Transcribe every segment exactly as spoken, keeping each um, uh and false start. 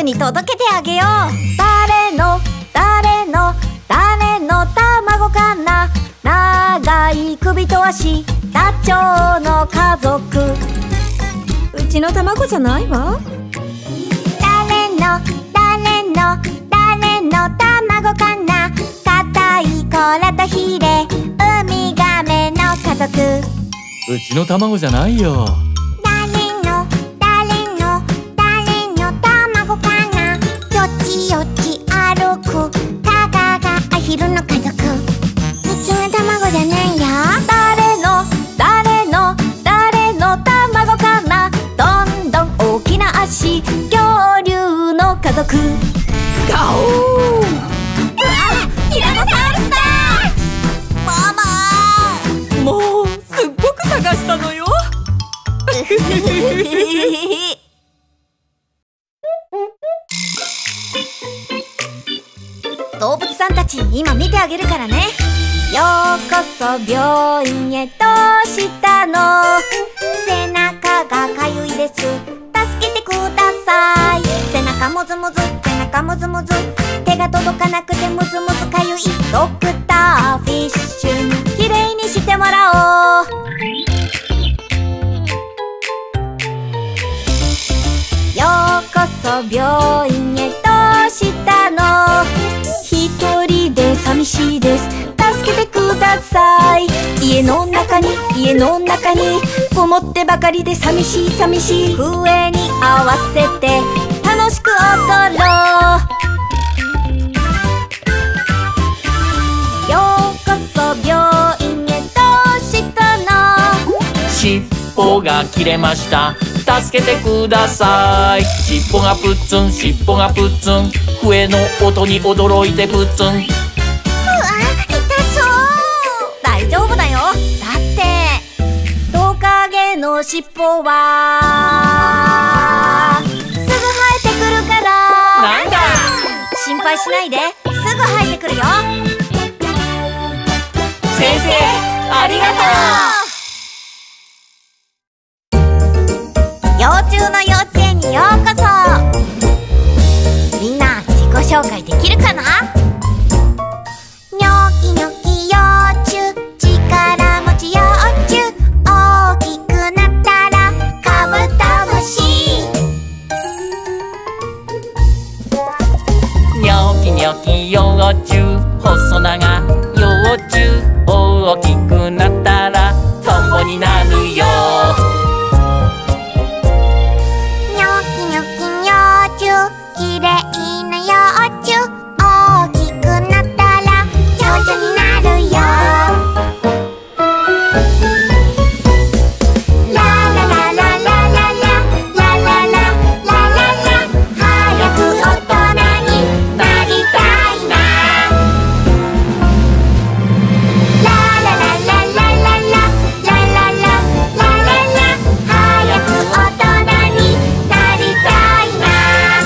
に届けてあげよう。誰の誰の誰の卵かな。長い首と足、ダチョウの家族。うちの卵じゃないわ。誰の誰の誰の卵かな。硬い甲羅とヒレ、ウミガメの家族。 うちの卵じゃないよ。 誰の誰の誰の卵かな。よちよち歩くタカがアヒルの家族。うちの卵じゃないよ。誰の誰の誰の卵かな。どんどん大きな足、恐竜の家族。ガオー。うわ、ティラノサウルスだ。ママ、 もうすっごく探したのよ。 動物さんたち、今見てあげるからね。ようこそ病院へ、どうしたの。背中がかゆいです、助けてください。背中もずもず、背中もずもず、手が届かなくてむずむずかゆい。ドクターフィッシュにきれいにしてもらおう。ようこそ病院へ、どうしたの。一人で寂しいです、助けてください。家の中に家の中にこもってばかりで寂しい寂しい。笛に合わせて楽しく踊ろう。ようこそ病院へ、どうしたの。 尻尾が切れました、助けてください。尻尾がプッツン、尻尾がプッツン、笛の音に驚いてプッツン。 うわ、痛そう。大丈夫だよ。だってトカゲの尻尾はすぐ生えてくるから。 なんだ。 心配しないで、すぐ生えてくるよ。 先生、ありがとう。 幼虫の幼稚園にようこそ。みんな自己紹介できるかな。ニョキニョキ幼虫、力持ち幼虫、大きくなったらカブトムシ。 ニョキニョキ幼虫、細長幼虫、大きくなったらトンボになるよ。 きれいな幼虫、大きくなったら蝶々になるよ。ラララララララララララララ、早く大人になりたいな。ララララララララララララ、早く大人になりたいな。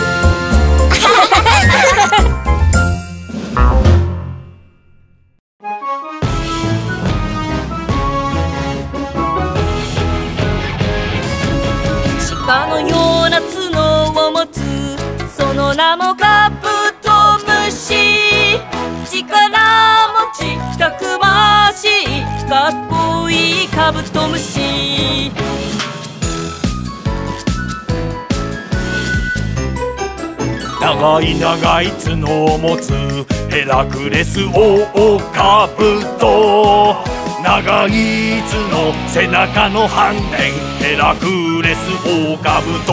鹿のような角を持つ、その名もカブトムシ。力持ちたくましい、かっこいいカブトムシ。 長い長い角を持つヘラクレスオオカブト。長い角、背中の反転、ヘラクレスオオカブト。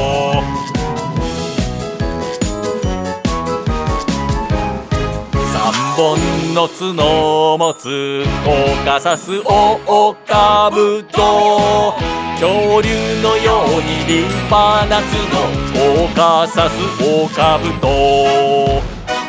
三本の角を持つコーカサスオオカブト。恐竜のように立派な角、オーカサスオオカブト。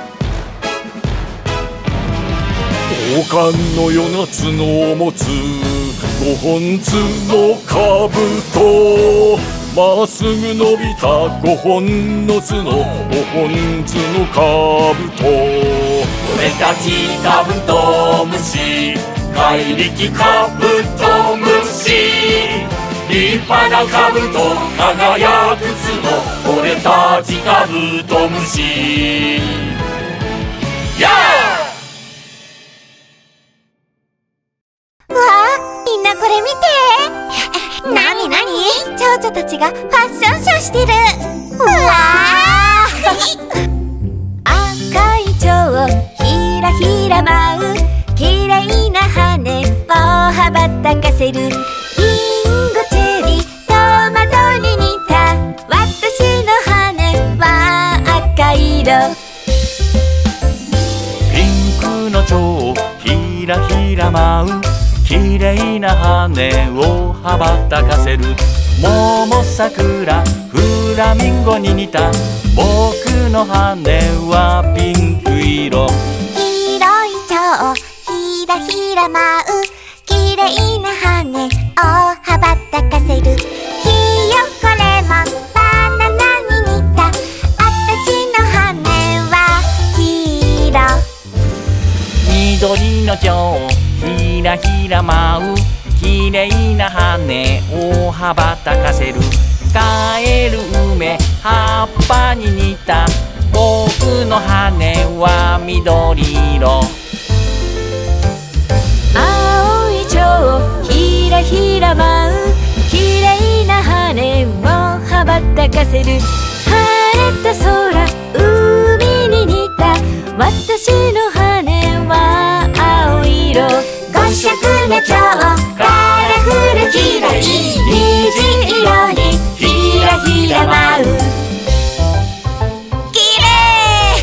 王冠のような角を持つごほん角カブト。まっすぐ伸びたごほんの角、ごほん角カブト。俺たちカブトムシ、怪力カブトムシ。 立派なカブト輝く角俺たちカブトムシやわあ、みんなこれ見て。なになに、蝶々たちがファッションショーしてる。うわあ赤い蝶ひらひら舞う綺麗な羽を羽ばたかせる。リンゴチェリートマトに似た私の羽は赤色。 ピンクの蝶ひらひら舞う綺麗な羽を羽ばたかせる。桃桜フラミンゴに似た僕の羽はピンク色。 白い蝶ひらひら舞う綺麗な羽を羽ばたかせる。ひよこれもバナナに似た私の羽は黄色。 緑の蝶ひらひら舞う綺麗な羽を羽ばたかせる。カエル梅葉っぱに似た僕の羽は緑色。 青い蝶ひらひら舞う綺麗な羽を羽ばたかせる。晴れた空海に似た私の羽は青色。五色の蝶カラフルきらり虹色にひらひら舞う。きれい。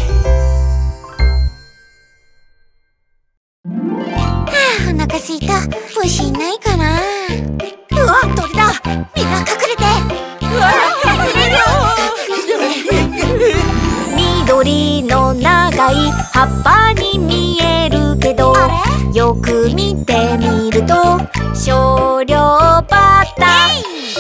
はあ、お腹すいた。虫いないかな。うわ、鳥だ。みんな隠れて。うわ、隠れる。緑の長い葉っぱに見えるけど、よく見てみると少量バタ。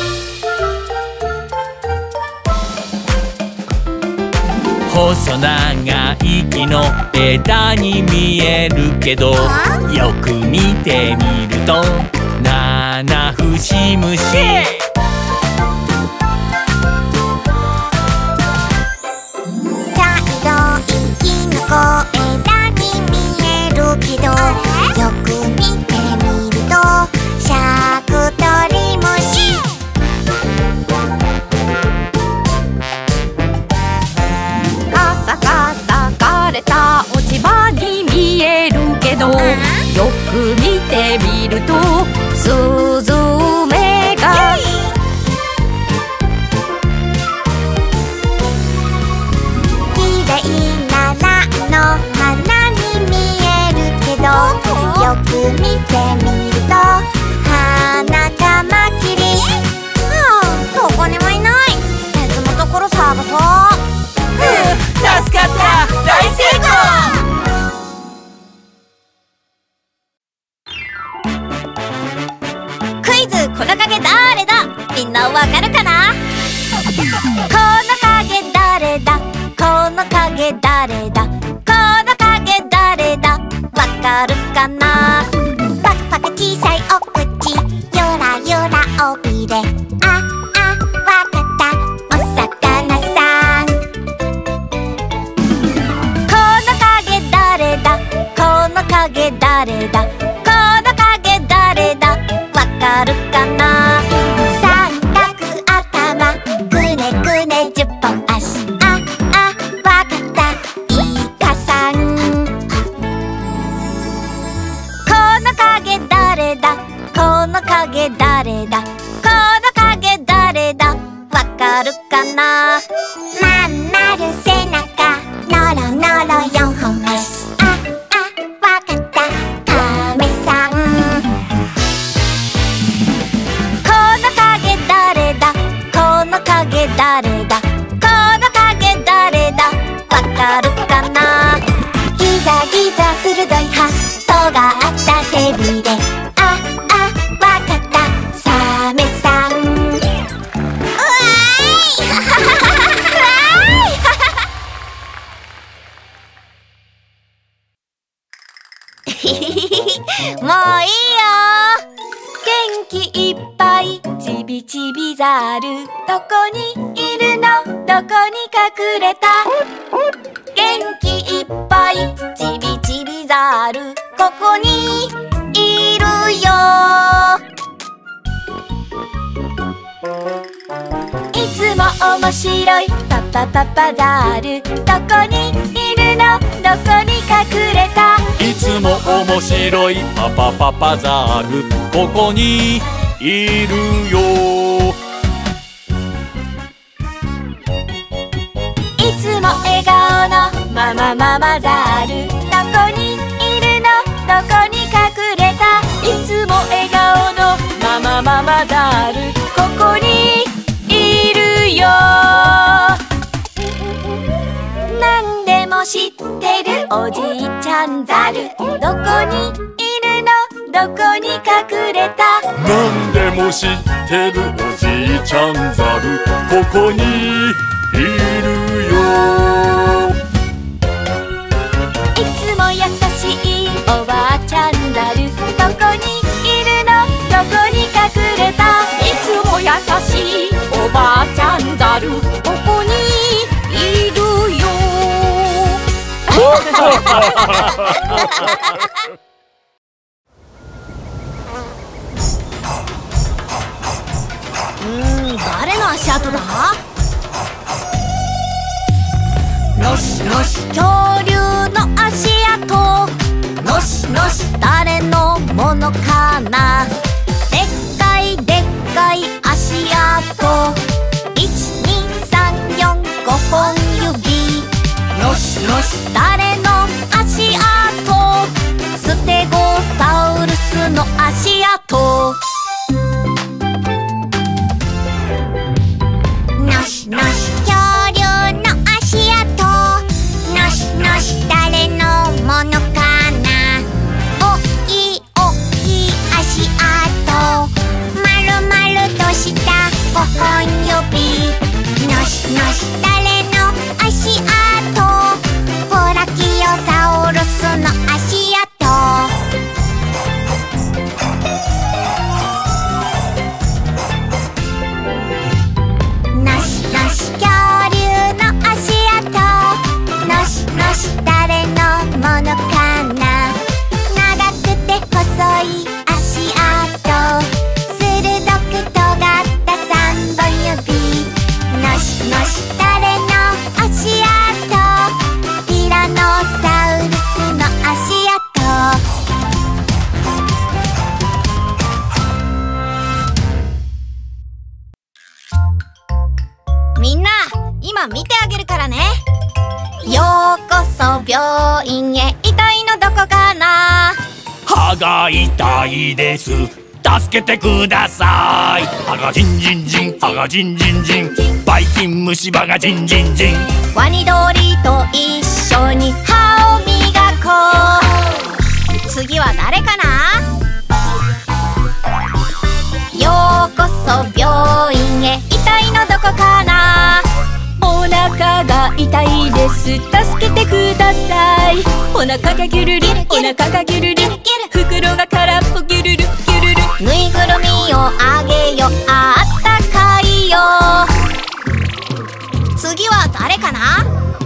細長い木の枝に見えるけどよく見てみると七節虫。 茶色いキノコ枝に見えるけどよく見てみるとシャクトリムシ。 カサカサ枯れた落ち葉に見えるけどよく見てみるとスズメが。 きれいなラの花に見えるけどよく見てみると花カマキリ。はあ、どこにもいない。別のところ探そう。 助かった、大成功。 クイズ、この影誰だ。みんなわかるかな。この影誰だ、この影誰だ、この影誰だ、わかるかな。パクパク小さいお口、ゆらゆら尾びれ、ああわかった、お魚さん。この影誰だ、この影誰だ、この影誰だ、わかるかな。三角頭、くねくね十本足、ああわかった、イカさん。この影誰だ、この影誰だ、この影誰だ、わかるかな。まん丸背中、のろのろ四本足、ああわかった、カメさん。この影誰だ、この影誰だ、この影誰だ、わかるかな。ギザギザ鋭い歯、尖った背びれ、ああわかった、サメさん。うわーいもういいよ。元気いっぱいぱいちびちびざるどこにいるのどこに隠れた元気いっぱいちびちびざるここにいるよいつも面白いパパパパザルどこにいるのどこに隠れたいつも面白いパパパパザルここにいるよいつも笑顔のママママザルどこにいるのどこに隠れたいつも笑顔のママママザルここにいるよなんでも知ってるおじいちゃんザルどこにいるのどこに隠れたなんでも知ってるおじいちゃんザルここにいるよいつも優しいおばあちゃんザルどこにいるのどこに隠れたいつも優しいおばあちゃんザルここにいるようーん誰の足跡だのしのし恐竜の足跡のしのし誰のものかなでっかいでっかい足跡いちにさんよんごほん指のしのし誰の足跡ステゴサウルスの足跡のしのし恐竜の足跡のしのし誰のものかなおっきいおっきい足跡まるまるとしたごほん指のしのし誰の足跡ブラキオサウルスの足跡のしのし恐竜の足跡のしのし誰のものかな長くて細い足跡鋭く尖ったさんぼん指のしのし誰の足跡ティラノサウルスの足跡みんな今見てあげるからねようこそ病院へ痛いのどこかな歯が痛いです助けてください歯がジンジンジン歯がジンジンジンばい菌虫歯がジンジンジンワニドリと一緒に歯を磨こう次は誰かなようこそ病院へ痛いのどこかなお腹が痛いです助けてくださいお腹がギュルリお腹がギュルリ袋が空っぽギュルルギュルルぬいぐるみをあげよあったかいよ次は誰かな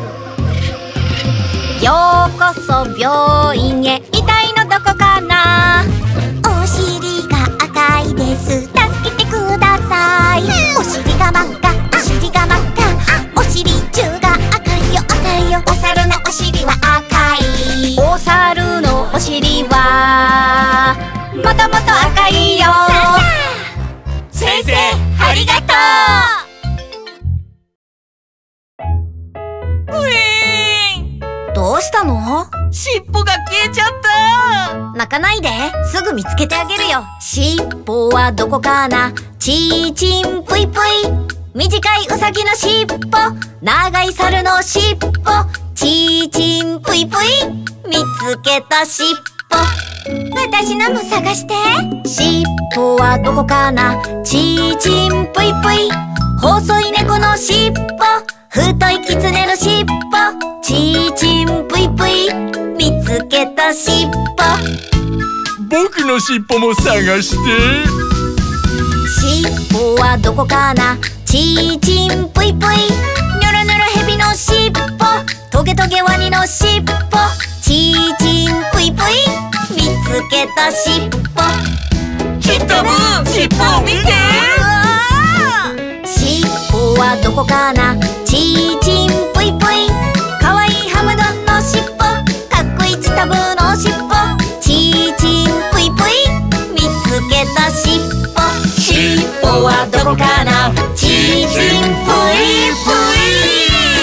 ようこそ病院へ痛いのどこかなお尻が赤いです助けてくださいお尻が真っ赤お尻が真っ赤お尻中が赤いよ赤いよお猿のお尻は赤いお猿のお尻はもともと赤いよ先生ありがとううえーどうしたの尻尾が消えちゃった泣かないですぐ見つけてあげるよ尻尾はどこかなちーちんぷいぷい短いウサギの尻尾長い猿の尻尾ちーちんぷいぷい見つけた尻尾私のも探して尻尾はどこかなちーちんぷいぷい細い猫の尻尾太い狐の尻尾ちーちんぷいぷい見つけた尻尾僕の尻尾も探して尻尾はどこかな、ちーちんぷいぷい。ニョロニョロヘビの尻尾、トゲトゲワニの尻尾。ちーちんぷいぷい、見つけた尻尾。 キットムー、尻尾を見て。 尻尾はどこかな、ちーちんぷいぷい。かわいいハムドンの尻尾、かっこいいチタブーの尻尾。ちーちんぷいぷい、見つけた尻尾。尻尾はどこかな、ちーちんぷいぷい。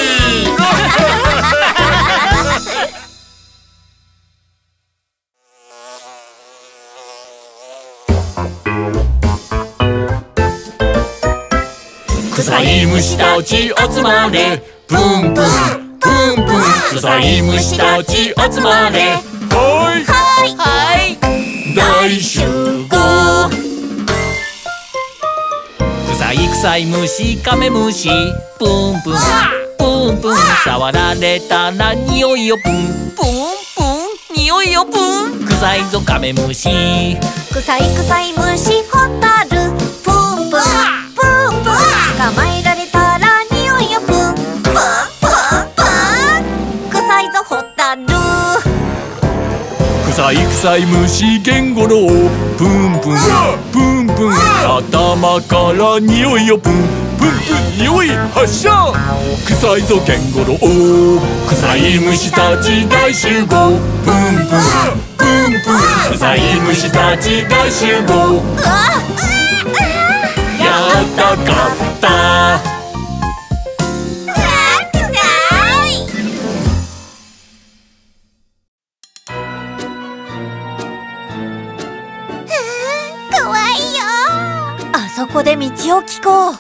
臭い虫たち集まれ、プンプンプンプン。臭い虫たち集まれ、はいはいはい、 大集合。臭い臭い虫、カメムシ、プンプンプンプン。触られたら匂いよプンプンプン、匂いよプン。 臭いぞカメムシ。 臭い臭い虫ホタル、プンプンプンプン。捕まえられたら匂いよプンプンプンプン。臭いぞホタル。 臭い臭い虫ゲンゴロウ、プンプンプンプン。頭から匂いよプンプンプン、匂い発射。臭いぞゲンゴロウ、臭い虫たち大集合、プンプンプンプン。臭い虫たち大集合、やったかった。 そこで道を聞こう。うん、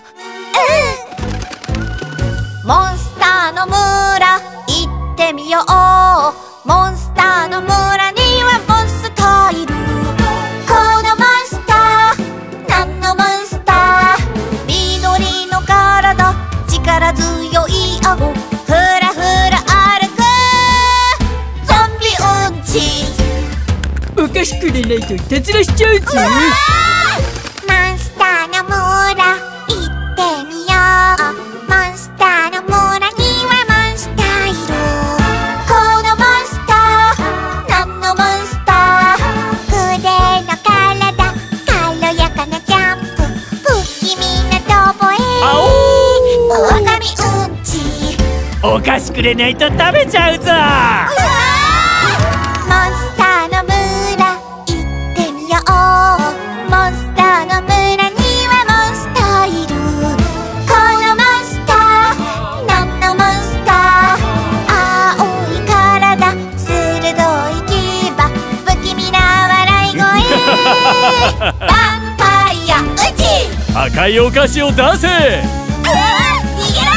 モンスターの村行ってみよう。モンスターの村にはモンスターいる。このモンスター、何のモンスター。緑の体、力強い顎、ふらふら歩くゾンビうんち。 お菓子くれないといたずらしちゃうぞ。 モンスターの村行ってみよう。モンスターの村にはモンスターいる。このモンスター、何のモンスター。グレーの体、軽やかなジャンプ、不気味な遠吠え、狼うんち。 お菓子くれないと食べちゃうぞ。 モンスターの村行ってみよう。モンスターの村にはモンスターいる。このモンスター、何のモンスター。青い体、鋭い牙、不気味な笑い声ヴァンパイアうち。 赤いお菓子を出せ。 うわ逃げろ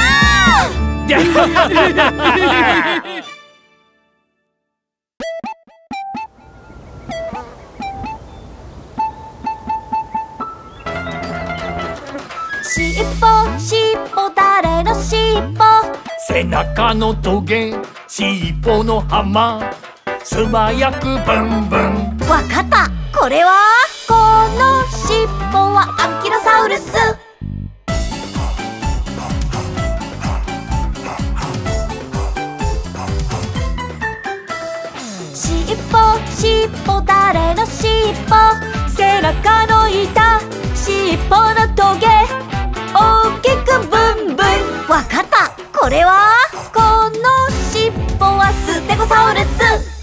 尻尾尻尾誰の尻尾。 背中のトゲ、尻尾の浜、素早くブンブン。 わかった、これはこの尻尾はアンキロサウルス。尻尾尻尾誰の尻尾。 背中の板、尻尾のトゲ、大きくブンブン。 わかった、これはこの尻尾はステゴサウルス。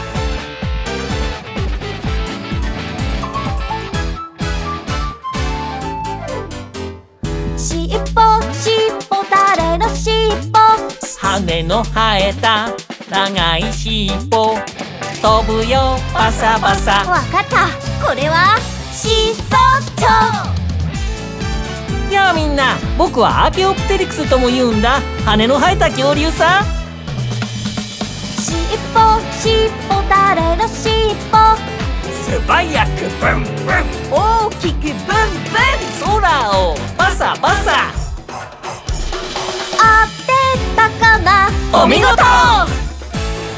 尻尾尻尾誰の尻尾。 羽の生えた長い尻尾、飛ぶよバサバサ。 わかった、これはシソチョ。 やあみんな、僕はアーケオプテリクスとも言うんだ。羽の生えた恐竜さ。 尻尾尻尾誰の尻尾。 素早くブンブン、 大きくブンブン。 空をバサバサ。 当てたかな、 お見事。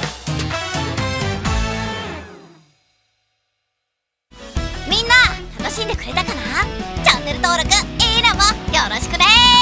みんな楽しんでくれたかな。チャンネル登録、いいねもよろしくね。